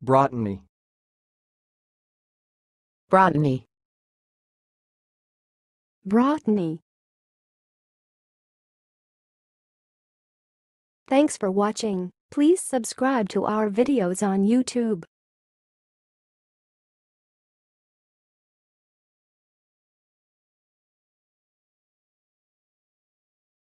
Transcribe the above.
brotany, brotany, brotany. Thanks for watching. Please subscribe to our videos on YouTube.